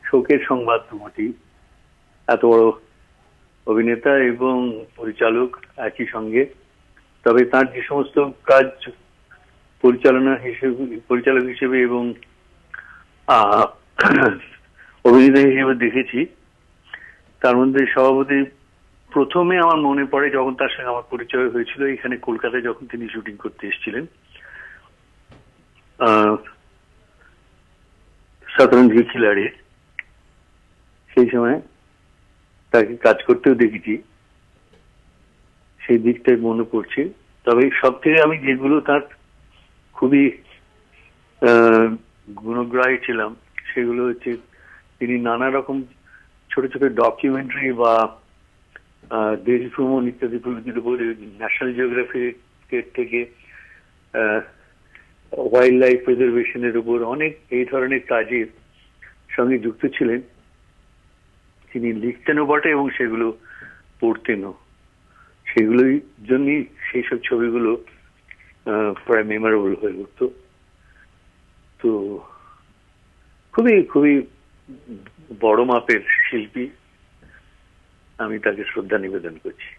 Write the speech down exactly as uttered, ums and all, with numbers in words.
শোকের সংবাদ বটে। এত বড় অভিনেতা এবং পরিচালক একই সঙ্গে, তবে তার যে সমস্ত কাজ পরিচালনা হিসেবে পরিচালক হিসেবে এবং অভিনেতা হিসেবে দেখেছি, তার মধ্যে সভাপতি প্রথমে আমার মনে পড়ে যখন তার সঙ্গে আমার পরিচয় হয়েছিল এখানে কলকাতায়, যখন তিনি শুটিং করতে এসেছিলেন শতরঞ্জি খিলাড়ি, সেই সময় তাকে কাজ করতেও দেখেছি, সেই দিকটাই মনে পড়ছে। তবে সব থেকে আমি যেগুলো তার খুবই গুণগ্রাহী ছিলাম সেগুলো হচ্ছে তিনি নানা রকম ছোট ছোট ডকুমেন্টারি বা দেশ ভ্রমণ ইত্যাদি প্রভৃতির উপর, ন্যাশনাল জিওগ্রাফি থেকে ওয়াইল্ড লাইফ প্রিজার্ভেশনের উপর অনেক এই ধরনের কাজের সঙ্গে যুক্ত ছিলেন। তিনি লিখতেনও বটে এবং সেগুলো পড়তেনও, সেগুলোই জন্যই সেই সব ছবিগুলো প্রায় মেমোরেবল হয়ে উঠত। তো খুবই খুবই বড় মাপের শিল্পী, আমি তাকে শ্রদ্ধা নিবেদন করছি।